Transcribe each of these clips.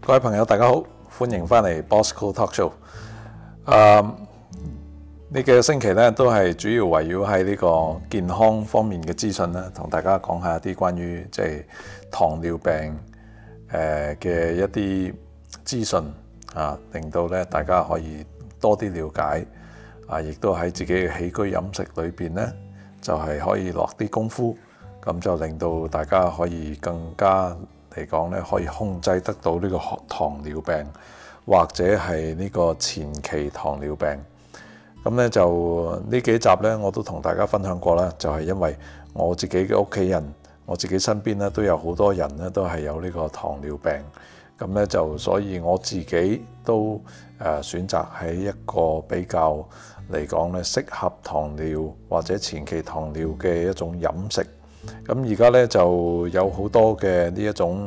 各位朋友，大家好，歡迎翻嚟 Bosco Talk Show。呢幾個星期咧都係主要圍繞喺呢個健康方面嘅資訊啦，同大家講下啲關於糖尿病嘅一啲資訊啊，令到咧大家可以多啲了解啊，亦都喺自己嘅起居飲食裏邊咧就係可以落啲功夫，咁就令到大家可以更加嚟講咧，可以控制得到呢個糖尿病或者係呢個前期糖尿病。咁咧就呢幾集咧，我都同大家分享過啦。就係因為我自己嘅屋企人，我自己身邊咧都有好多人咧都係有呢個糖尿病。咁咧就所以我自己都選擇喺一個比較嚟講咧適合糖尿或者前期糖尿嘅一種飲食。咁而家咧就有好多嘅呢一種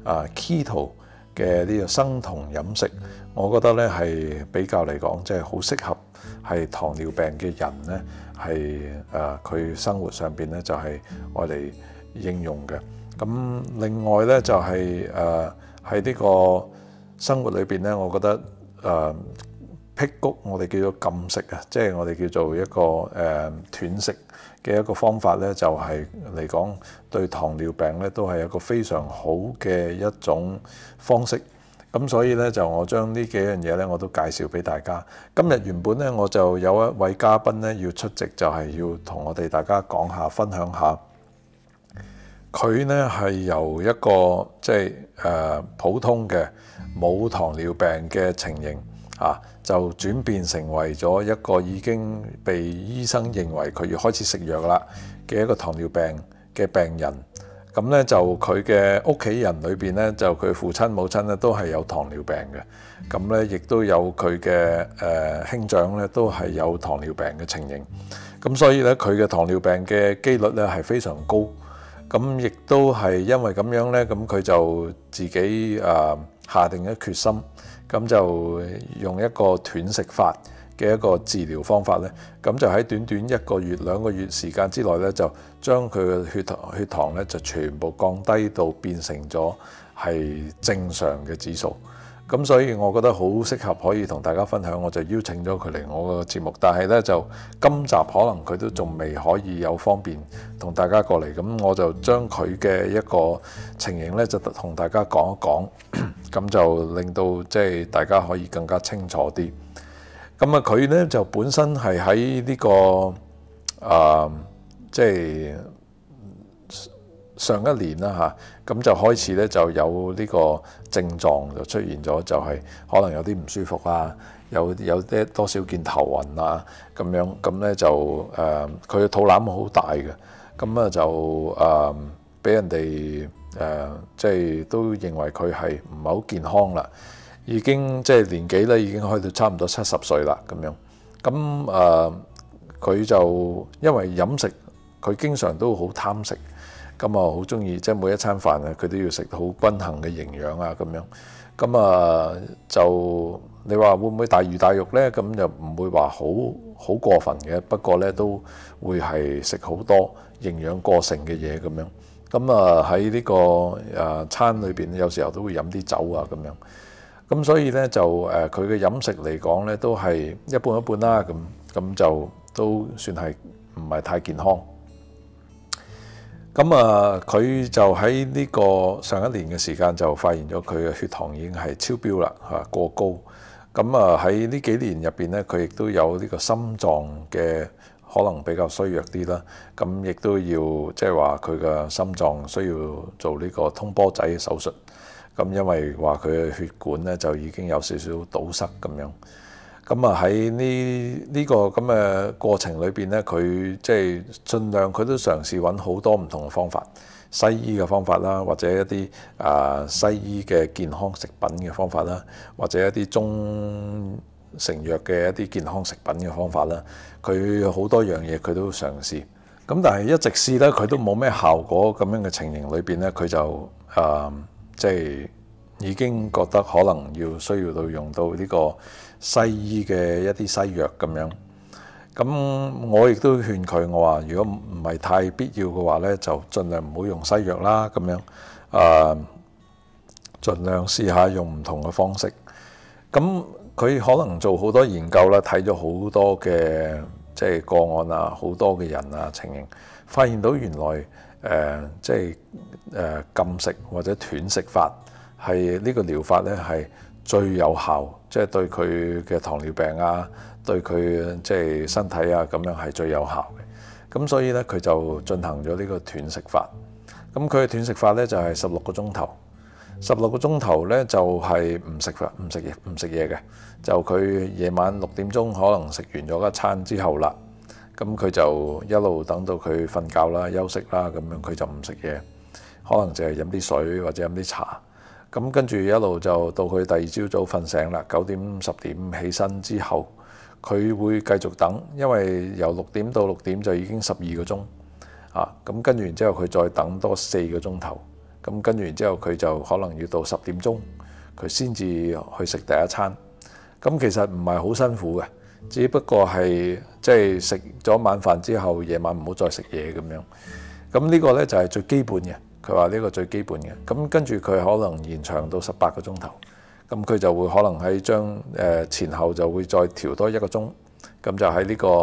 keto 嘅呢個生酮飲食，我覺得咧係比較嚟講即係好適合係糖尿病嘅人咧，係佢生活上邊咧就係愛嚟應用嘅。咁另外咧就係喺呢個生活裏邊咧，我覺得辟谷我哋叫做禁食啊，即係我哋叫做一個斷食嘅一個方法咧，就係嚟講對糖尿病咧都係一個非常好嘅一種方式。咁所以咧就我將呢幾樣嘢咧我都介紹俾大家。今日原本咧我就有一位嘉賓咧要出席，就係要同我哋大家講下分享下。佢咧係由一個普通嘅冇糖尿病嘅情形就轉變成為咗一個已經被醫生認為佢要開始食藥啦嘅一個糖尿病嘅病人。咁咧就佢嘅屋企人裏邊咧，就佢父親母親咧都係有糖尿病嘅。咁咧亦都有佢嘅兄長咧都係有糖尿病嘅情形。咁所以咧佢嘅糖尿病嘅機率咧係非常高。咁亦都係因為咁樣咧，咁佢就自己下定咗決心，咁就用一個斷食法嘅一個治療方法咧，咁就喺短短1個月2個月時間之內咧，就將佢嘅血糖咧就全部降低到變成咗係正常嘅指數。咁所以我覺得好適合可以同大家分享，我就邀請咗佢嚟我個節目。但係咧就今集可能佢都仲未可以有方便同大家過嚟，咁我就將佢嘅一個情形咧就同大家講一講，咁就令到大家可以更加清楚啲。咁佢咧就本身係喺呢個上一年啦咁就開始咧就有呢個症狀就出現咗，就係可能有啲唔舒服啊，有啲多少見頭暈啊咁樣。咁咧就佢嘅肚腩好大嘅，咁就俾人哋都認為佢係唔係好健康啦，已經年紀咧已經去到差唔多70歲啦咁樣。咁佢就因為飲食，佢經常都好貪食。咁好中意，每一餐飯佢都要食好均衡嘅營養啊咁樣。咁就你話會唔會大魚大肉呢？咁就唔會話好過分嘅，不過呢都會係食好多營養過剩嘅嘢咁樣。咁喺呢個餐裏邊，有時候都會飲啲酒啊咁樣。咁所以呢，就佢嘅飲食嚟講呢，都係一半一半啦。咁就都算係唔係太健康。咁佢就喺呢個上一年嘅時間就發現咗佢嘅血糖已經係超標啦，過高。咁喺呢幾年入邊咧，佢亦都有呢個心臟嘅可能比較衰弱啲啦。咁亦都要話佢嘅心臟需要做呢個通波仔嘅手術。咁因為話佢嘅血管咧就已經有少少堵塞咁樣。咁喺呢個咁嘅過程裏邊咧，佢盡量佢都嘗試揾好多唔同嘅方法，西醫嘅方法啦，或者一啲西醫嘅健康食品嘅方法啦，或者一啲中成藥嘅一啲健康食品嘅方法啦，佢好多樣嘢佢都嘗試。咁但係一直試咧，佢都冇咩效果。咁樣嘅情形裏邊咧，佢就已經覺得可能需要到用到呢個西醫嘅一啲西藥咁樣。咁我亦都勸佢，我話如果唔係太必要嘅話咧，就盡量唔好用西藥啦咁樣。 盡量試下用唔同嘅方式。咁佢可能做好多研究啦，睇咗好多嘅即係個案啊，好多嘅人啊情形，發現到原來即係禁食或者斷食法係呢個療法咧係最有效，即係對佢嘅糖尿病啊，對佢即係身體啊咁樣係最有效嘅。咁所以咧佢就進行咗呢個斷食法。咁佢嘅斷食法咧就係16個鐘頭。16個鐘頭咧就係唔食嘢嘅，就佢夜晚6點鐘可能食完咗一餐之後啦，咁佢就一路等到佢瞓覺啦、休息啦，咁樣佢就唔食嘢，可能就係飲啲水或者飲啲茶，咁跟住一路就到佢第二朝早瞓醒啦，9點10點起身之後，佢會繼續等，因為由6點到6點就已經12個鐘啊，咁跟住然之後佢再等多4個鐘頭。咁跟住然之後，佢就可能要到10點鐘，佢先至去食第一餐。咁其實唔係好辛苦嘅，只不過係即係食咗晚飯之後，夜晚唔好再食嘢咁樣。咁呢個呢就係最基本嘅。佢話呢個最基本嘅。咁跟住佢可能延長到18個鐘頭。咁佢就會可能喺將前後就會再調多1個鐘。咁就喺呢個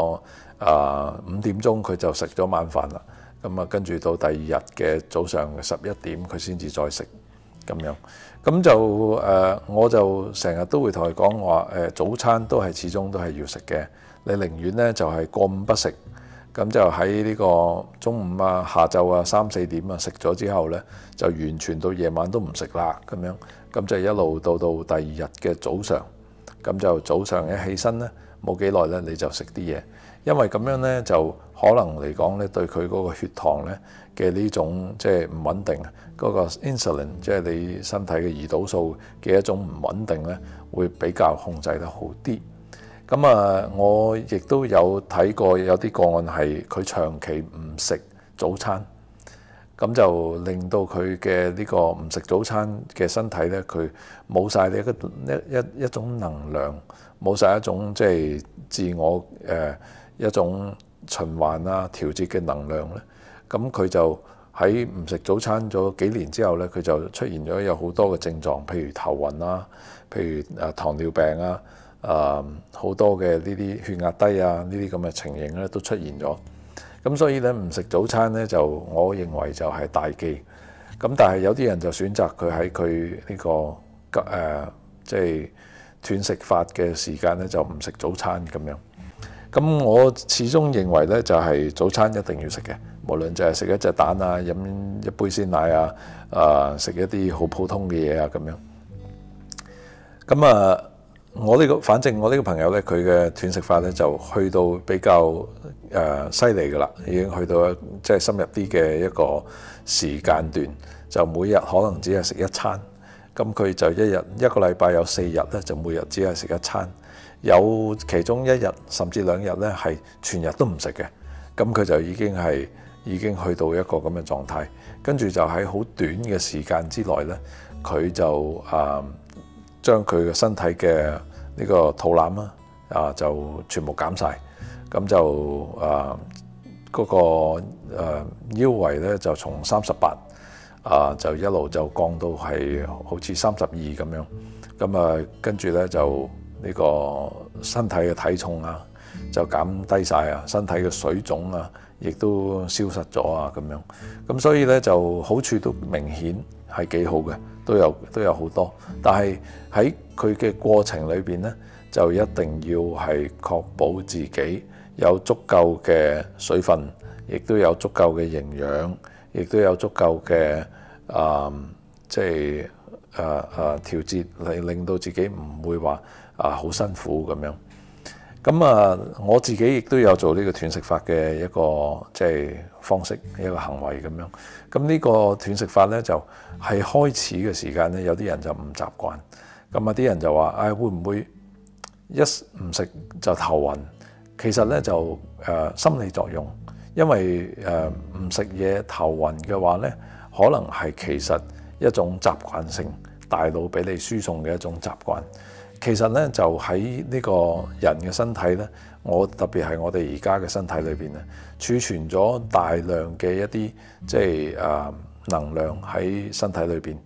5點鐘佢就食咗晚飯啦。咁啊，跟住到第二日嘅早上11點，佢先至再食咁樣。咁就我就成日都會同佢講話早餐都係始終都係要食嘅。你寧願咧就係過午不食，咁就喺呢個中午啊、下晝啊3、4點啊食咗之後咧，就完全到夜晚都唔食啦咁樣。咁就一路到第二日嘅早上，咁就早上一起身咧，冇幾耐咧你就食啲嘢。因為咁樣咧，就可能嚟講咧，對佢嗰個血糖咧嘅呢種即係唔穩定，嗰個 insulin 即係你身體嘅胰島素嘅一種唔穩定咧，會比較控制得好啲。咁啊，我亦都有睇過有啲個案係佢長期唔食早餐，咁就令到佢嘅呢個唔食早餐嘅身體咧，佢冇晒呢一種能量，冇晒一種即係自我一種循環啊調節嘅能量咧，咁佢就喺唔食早餐咗幾年之後咧，佢就出現咗有好多嘅症狀，譬如頭暈啊，譬如糖尿病啊，好多嘅呢啲血壓低啊，呢啲咁嘅情形咧都出現咗。咁所以咧唔食早餐咧，就我認為就係大忌。咁但係有啲人就選擇佢喺佢呢個即係斷食法嘅時間咧，就唔食早餐咁樣。咁我始終認為咧，就係早餐一定要食嘅，無論就係食一隻蛋啊，飲一杯鮮奶啊，食一啲好普通嘅嘢啊咁樣。咁啊，反正我呢個朋友咧，佢嘅斷食法咧就去到比較犀利噶啦，已經去到即係深入啲嘅一個時間段，就每日可能只係食一餐。咁佢就一個禮拜有4日咧，就每日只係食一餐。有其中1日甚至2日咧係全日都唔食嘅，咁佢就已經去到一個咁嘅狀態。跟住就喺好短嘅時間之內咧，佢就將佢嘅身體嘅呢個肚腩就全部減晒，咁就嗰個腰圍咧就從38就一路就降到係好似32咁樣，咁跟住咧就呢個身體嘅體重就減低晒啊，身體嘅水腫亦都消失咗咁樣。咁所以咧就好處都明顯係幾好嘅，都有好多。但係喺佢嘅過程裏邊咧，就一定要係確保自己有足夠嘅水分，亦都有足夠嘅營養，亦都有足夠嘅即係調節嚟令到自己唔會話好辛苦咁樣。咁我自己亦都有做呢個斷食法嘅一個即係方式，一個行為咁樣。咁呢個斷食法咧就係開始嘅時間咧，有啲人就唔習慣。咁啲人就話會唔會一唔食就頭暈？其實咧就心理作用，因為唔食嘢頭暈嘅話咧，可能係其實一種習慣性大腦俾你輸送嘅一種習慣。其實咧就喺呢個人嘅身體咧，特別係我哋而家嘅身體裏邊咧，儲存咗大量嘅一啲即係能量喺身體裏邊。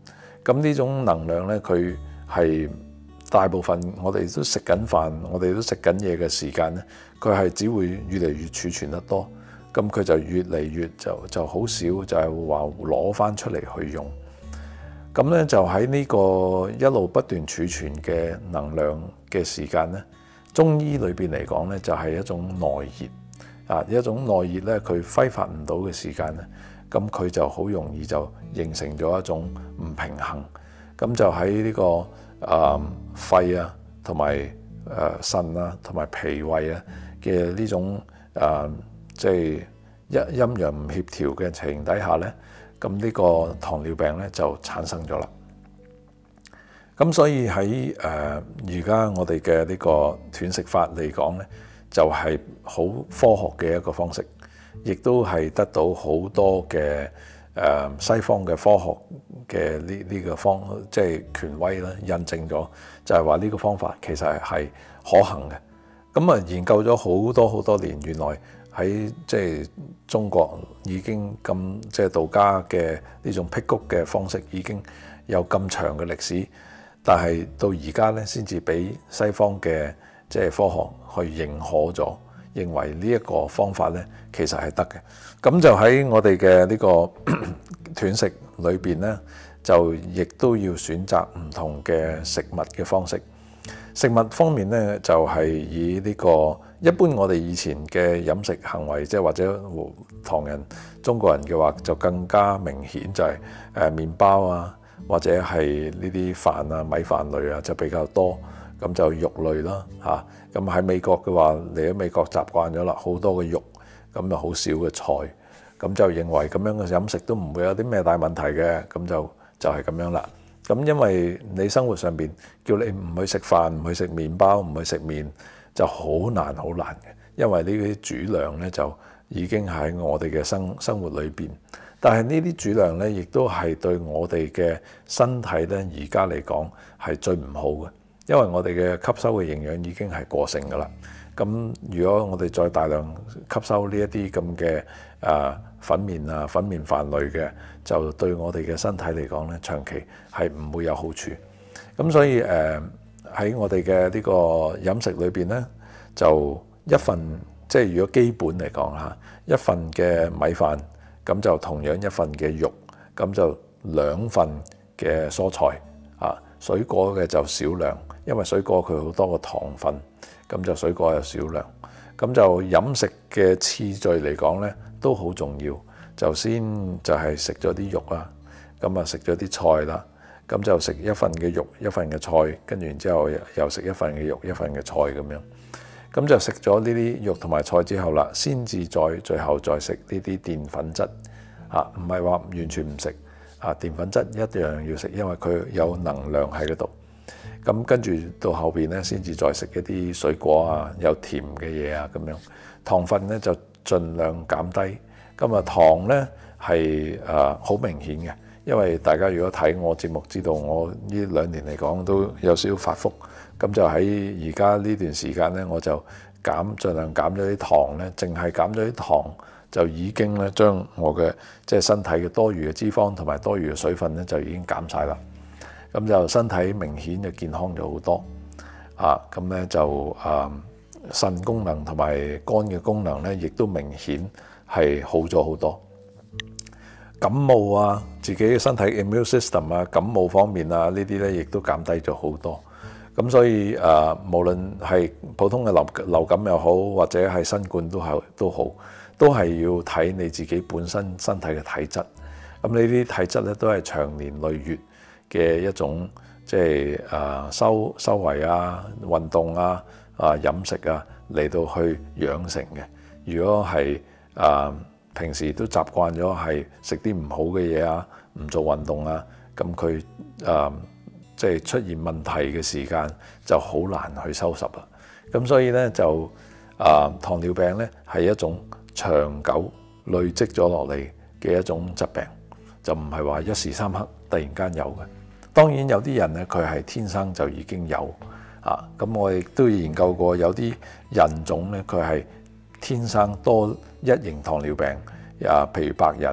咁呢種能量咧，佢係大部分我哋都食緊飯，我哋都食緊嘢嘅時間咧，佢係只會越嚟越儲存得多，咁佢就越嚟越就好少就係話攞翻出嚟去用。咁咧就喺呢個一路不斷儲存嘅能量嘅時間咧，中醫裏邊嚟講咧就係一種內熱啊，一種內熱咧佢揮發唔到嘅時間咧，咁佢就好容易就形成咗一種唔平衡，咁就喺呢個肺啊同埋腎啊同埋脾胃啊嘅呢種即係陰陽唔協調嘅情形底下咧，咁呢個糖尿病咧就產生咗啦。咁所以喺而家我哋嘅呢個斷食法嚟講咧，就係好科學嘅一個方式，亦都係得到好多嘅西方嘅科學嘅呢個即係權威啦，印證咗就係話呢個方法其實係可行嘅。咁啊研究咗好多年，原來喺即係中國已經咁即係道家嘅呢種辟谷嘅方式已經有咁長嘅歷史，但係到而家咧先至俾西方嘅即係科學去認可咗，認為呢一個方法咧其實係得嘅。咁就喺我哋嘅呢個斷食裏邊咧，就亦都要選擇唔同嘅食物嘅方式。食物方面咧，就係以呢個一般我哋以前嘅飲食行為，即係或者唐人、中國人嘅話，就更加明顯就係麵包啊，或者係呢啲飯啊、米飯類啊就比較多，咁就肉類啦嚇。咁喺美國嘅話，嚟咗美國習慣咗啦，好多嘅肉，咁就好少嘅菜，咁就認為咁樣嘅飲食都唔會有啲咩大問題嘅，咁就係咁樣啦。咁因為你生活上邊叫你唔去食飯、唔去食麵包、唔去食麵，就好難嘅，因為呢啲主糧咧就已經喺我哋嘅生活裏邊。但係呢啲主糧咧，亦都係對我哋嘅身體咧，而家嚟講係最唔好嘅，因為我哋嘅吸收嘅營養已經係過剩㗎啦。咁如果我哋再大量吸收呢一啲咁嘅粉麵啊、粉麵飯類嘅，就對我哋嘅身體嚟講咧，長期係唔會有好處。咁所以喺我哋嘅呢個飲食裏邊咧，就一份即係如果基本嚟講嚇，一份嘅米飯，咁就同樣一份嘅肉，咁就2份嘅蔬菜啊，水果嘅就少量，因為水果佢好多個糖分，咁就水果有少量。咁就飲食嘅次序嚟講咧，都好重要。就先就係食咗啲肉啊，咁啊食咗啲菜啦，咁就食一份嘅肉，一份嘅菜，跟住然之後又食一份嘅肉，一份嘅菜咁樣。咁就食咗呢啲肉同埋菜之後啦，先至最後再食呢啲澱粉質嚇，唔係話完全唔食啊，澱粉質一樣要食，因為佢有能量喺嗰度。咁跟住到後邊咧，先至再食一啲水果啊，有甜嘅嘢啊咁樣。糖分咧就盡量減低。咁啊糖咧係好明顯嘅，因為大家如果睇我節目知道，我呢2年嚟講都有少少發福。咁就喺而家呢段時間咧，我就盡量減咗啲糖咧，淨係減咗啲糖就已經咧將我嘅即係身體嘅多餘嘅脂肪同埋多餘嘅水分咧就已經減晒啦。咁就身體明顯就健康咗好多咁咧就腎功能同埋肝嘅功能咧，亦都明顯係好咗好多。感冒啊，自己嘅身體 immune system 啊，感冒方面啊，呢啲咧亦都減低咗好多。咁所以無論係普通嘅流感又好，或者係新冠都好，都係要睇你自己本身身體嘅體質。咁呢啲體質咧都係長年累月嘅一種即係修為啊、運動啊、飲食啊嚟到去養成嘅。如果係平時都習慣咗係食啲唔好嘅嘢啊，唔做運動啊，咁佢即係出現問題嘅時間就好難去收拾啦。咁所以咧就糖尿病咧係一種長久累積咗落嚟嘅一種疾病，就唔係話一時三刻突然間有嘅。當然有啲人咧佢係天生就已經有咁我亦都研究過有啲人種咧佢係天生多1型糖尿病譬如白人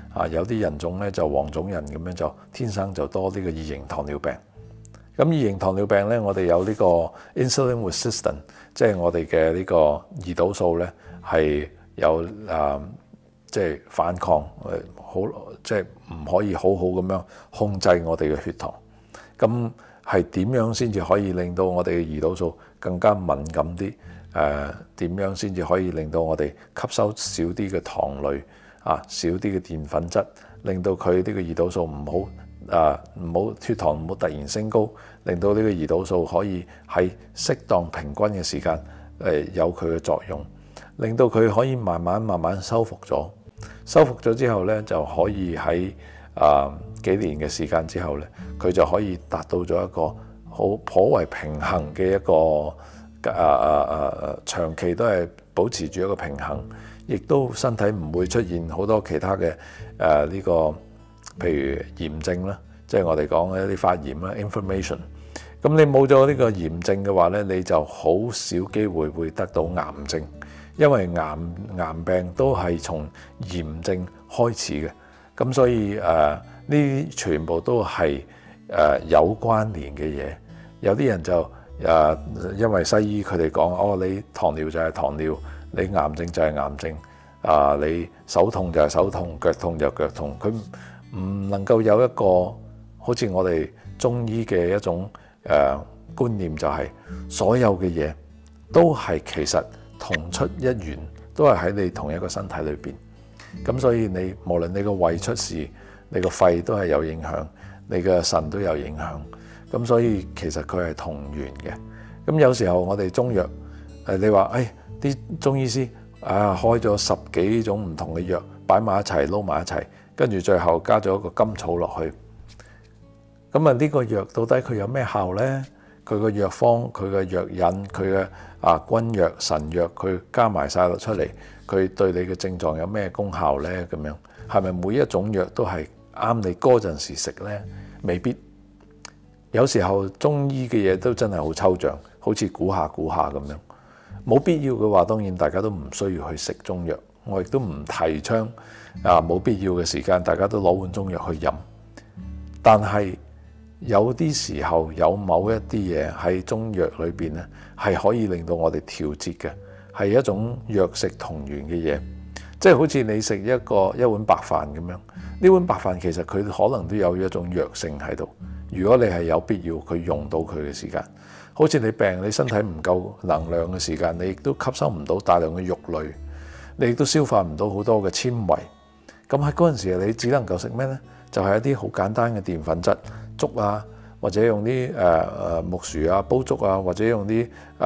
有啲人種咧就黃種人咁樣就天生就多呢個二型糖尿病。咁二型糖尿病咧，我哋有呢個 insulin resistant， 即係我哋嘅呢個胰島素咧係有即係反抗，好即係唔可以好好咁樣控制我哋嘅血糖。咁係點樣先至可以令到我哋嘅胰島素更加敏感啲？點樣先至可以令到我哋吸收少啲嘅糖類少啲嘅澱粉質，令到佢呢個胰島素唔好血糖唔好突然升高，令到呢個胰島素可以喺適當平均嘅時間有佢嘅作用，令到佢可以慢慢修復咗。修復咗之後咧，就可以喺幾年嘅時間之後咧，佢就可以達到咗一個頗為平衡嘅一個長期都係保持住一個平衡，亦都身體唔會出現好多其他嘅呢個譬如炎症啦，即係我哋講嘅一啲發炎啦 inflammation。咁你冇咗呢個炎症嘅話咧，你就好少機會會得到癌症，因為癌病都係從炎症開始嘅。咁所以呢啲全部都係有關聯嘅嘢。有啲人就因為西醫佢哋講你糖尿就係糖尿，你癌症就係癌症，你手痛就係手痛，腳痛就腳痛。佢唔能夠有一個好似我哋中醫嘅一種觀念，就係所有嘅嘢都係其實同出一源，都係喺你同一個身體裏邊。咁所以你無論你個胃出事，你個肺都係有影響，你嘅腎都有影響。咁所以其實佢係同源嘅。咁有時候我哋中藥你話啲中醫師開咗10幾種唔同嘅藥擺埋一齊撈埋一齊，跟住最後加咗一個甘草落去。咁呢個藥到底佢有咩效呢？佢個藥方、佢嘅藥引、佢嘅君藥、神藥，佢加埋晒落出嚟，佢對你嘅症狀有咩功效呢？咁樣係咪每一種藥都係啱你嗰陣時食呢？未必。有時候中醫嘅嘢都真係好抽象，好似估下咁樣。冇必要嘅話，當然大家都唔需要去食中藥。我亦都唔提倡冇必要嘅時間，大家都攞碗中藥去飲。但係有啲時候有某一啲嘢喺中藥裏邊咧，係可以令到我哋調節嘅，係一種藥食同源嘅嘢。即係好似你食一碗白飯咁樣，呢碗白飯其實佢可能都有一種藥性喺度。如果你係有必要佢用到佢嘅時間，好似你病，你身體唔夠能量嘅時間，你亦都吸收唔到大量嘅肉類，你亦都消化唔到好多嘅纖維。咁喺嗰陣時，你只能夠食咩呢？就係一啲好簡單嘅澱粉質粥啊，或者用啲木薯煲粥啊，或者用啲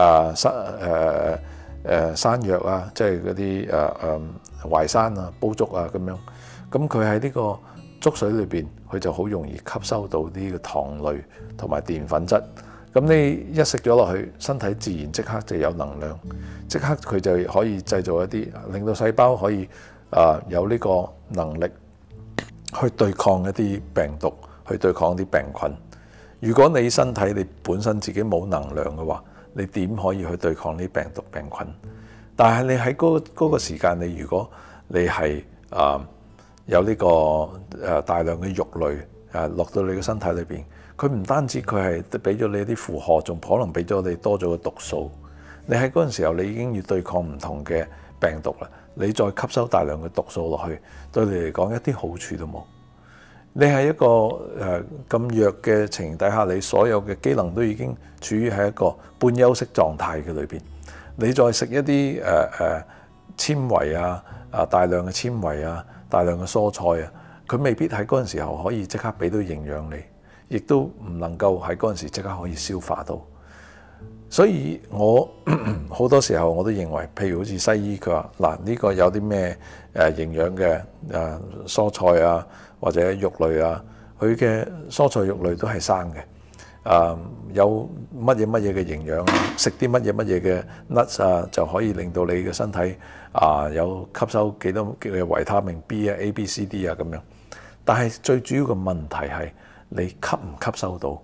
山藥啊，即係嗰啲淮山煲粥啊咁樣。咁佢喺呢個粥水裏邊，佢就好容易吸收到呢個糖類同埋澱粉質。咁你一食咗落去，身體自然即刻就有能量，即刻佢就可以製造一啲令到細胞可以有呢個能力去對抗一啲病毒，去對抗啲病菌。如果你身體你本身自己冇能量嘅話，你點可以去對抗啲病毒病菌？但係你喺嗰個時間，你如果你係有呢個大量嘅肉類落到你嘅身體裏邊，佢唔單止佢係俾咗你一啲負荷，仲可能俾咗你多咗個毒素。你喺嗰陣時候，你已經要對抗唔同嘅病毒啦。你再吸收大量嘅毒素落去，對你嚟講一啲好處都冇。你係一個咁弱嘅情形底下，你所有嘅機能都已經處於喺一個半休息狀態嘅裏邊。你再食一啲纖維大量嘅纖維大量嘅蔬菜佢未必喺嗰陣時候可以即刻俾到營養你，亦都唔能夠喺嗰陣時即刻可以消化到。所以我好多時候我都認為，譬如好似西醫佢話嗱，呢個有啲咩營養嘅蔬菜或者肉類佢嘅蔬菜肉類都係生嘅，有乜嘢嘅營養食啲乜嘢嘅 nuts 就可以令到你嘅身體有吸收幾多嘅維他命 B A B C D 咁樣。但係最主要嘅問題係你吸唔吸收到？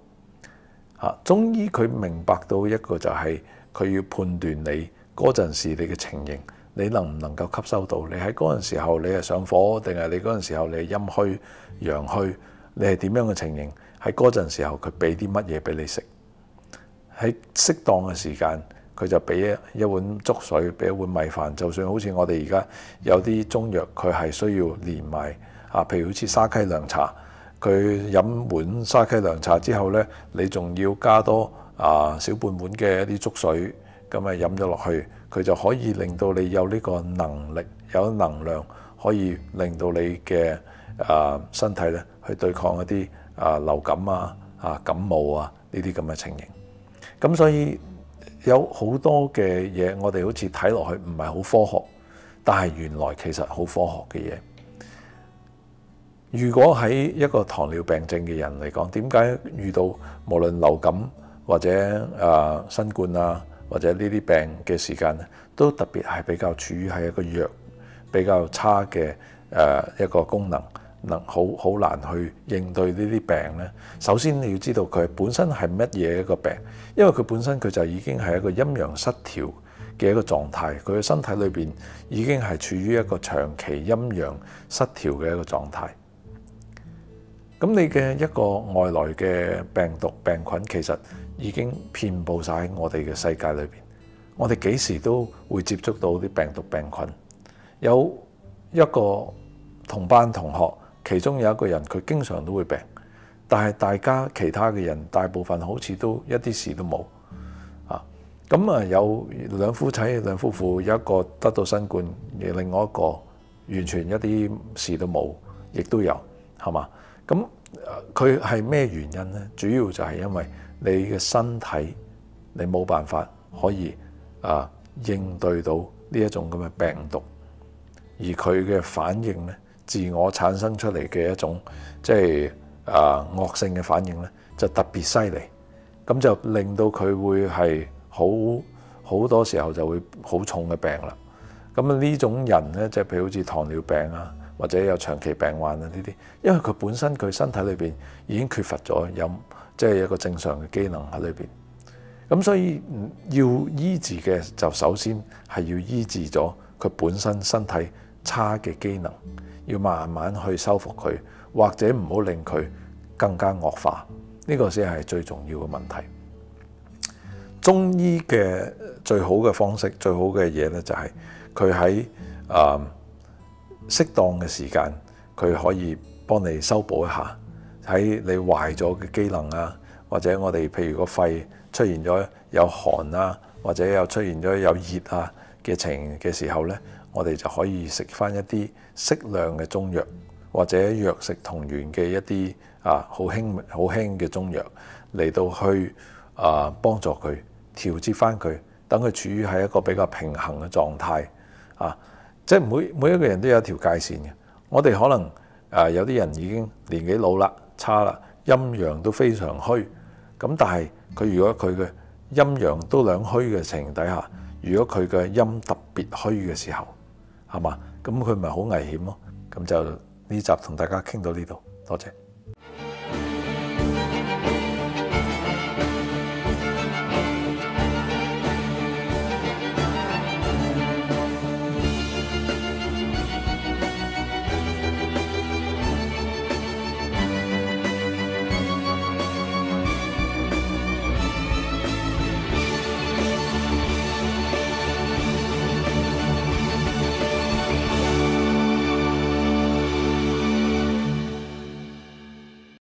中醫佢明白到一個就係佢要判斷你嗰陣時你嘅情形你能唔能夠吸收到？你喺嗰陣時候你係上火，定係你嗰陣時候你係陰虛、陽虛？你係點樣嘅情形？喺嗰陣時候佢俾啲乜嘢俾你食？喺適當嘅時間，佢就俾一碗粥水，俾一碗米飯。就算好似我哋而家有啲中藥，佢係需要連埋譬如好似沙溪涼茶，佢飲碗沙溪涼茶之後呢，你仲要加多少半碗嘅一啲粥水，咁飲咗落去，佢就可以令到你有呢個能力，有能量，可以令到你嘅身體呢去對抗一啲流感感冒呢啲咁嘅情形。咁所以有好多嘅嘢，我哋好似睇落去唔係好科學，但係原來其實好科學嘅嘢。如果喺一個糖尿病症嘅人嚟講，點解遇到無論流感或者新冠或者呢啲病嘅時間咧，都特別係比較處於係一個弱、比較差嘅一個功能，好難去應對呢啲病咧。首先你要知道佢本身係乜嘢一個病，因為佢本身佢就已經係一個陰陽失調嘅一個狀態，佢嘅身體裏邊已經係處於一個長期陰陽失調嘅一個狀態。咁你嘅一個外來嘅病毒病菌其實已經遍佈晒喺我哋嘅世界裏邊，我哋幾時都會接觸到啲病毒病菌。有一個同班同學，其中有一個人佢經常都會病，但係大家其他嘅人大部分好似都一啲事都冇咁有兩夫妻兩夫婦，有一個得到新冠，而另外一個完全一啲事都冇，亦都有，係嘛？咁佢係咩原因呢？主要就係因為你嘅身體你冇辦法可以應對到呢一種咁嘅病毒，而佢嘅反應呢，自我產生出嚟嘅一種即係惡性嘅反應呢，就特別犀利，咁就令到佢會係好多時候就會好重嘅病啦。咁呢種人呢，即係譬如好似糖尿病或者有長期病患呢啲，因為佢本身佢身體裏邊已經缺乏咗即係一個正常嘅機能喺裏邊，咁所以要醫治嘅就首先係要醫治咗佢本身身體差嘅機能，要慢慢去修復佢，或者唔好令佢更加惡化，呢個先係最重要嘅問題。中醫嘅最好嘅方式，最好嘅嘢呢，就係佢喺適當嘅時間，佢可以幫你修補一下喺你壞咗嘅機能或者我哋譬如個肺出現咗有寒或者有出現咗有熱嘅情嘅時候呢，我哋就可以食翻一啲適量嘅中藥，或者藥食同源嘅一啲好輕嘅中藥嚟到去幫助佢調節翻佢，等佢處於喺一個比較平衡嘅狀態即係每一個人都有一條界線嘅。我哋可能有啲人已經年紀老啦、差啦，陰陽都非常虛。咁但係佢如果佢嘅陰陽都兩虛嘅情形底下，如果佢嘅陰特別虛嘅時候，係嘛？咁佢咪好危險咯。咁就呢集同大家傾到呢度，多謝。